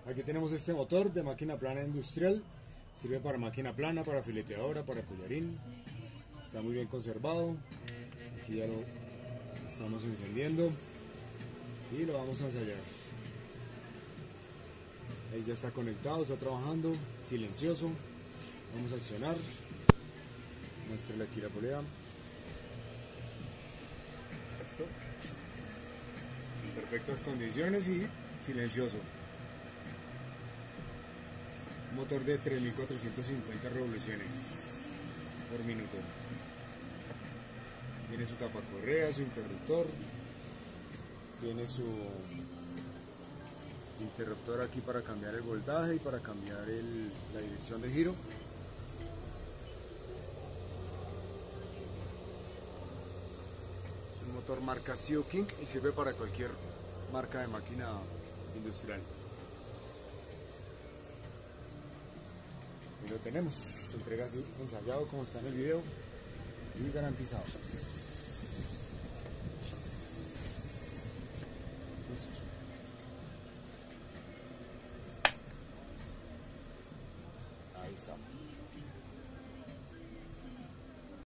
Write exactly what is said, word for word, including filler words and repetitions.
Aquí tenemos este motor de máquina plana industrial. Sirve para máquina plana, para fileteadora, para collarín. Está muy bien conservado. Aquí ya lo estamos encendiendo y lo vamos a ensayar. Ahí ya está conectado, está trabajando, silencioso. Vamos a accionar. Muéstrale aquí la polea. Esto. En perfectas condiciones y silencioso. Motor de tres mil cuatrocientas cincuenta revoluciones por minuto. Tiene su tapacorrea, su interruptor. Tiene su interruptor aquí para cambiar el voltaje y para cambiar el, la dirección de giro. Es un motor marca Seo King y sirve para cualquier marca de máquina industrial. Y lo tenemos, se entrega así ensayado como está en el video y garantizado. Listo. Ahí está.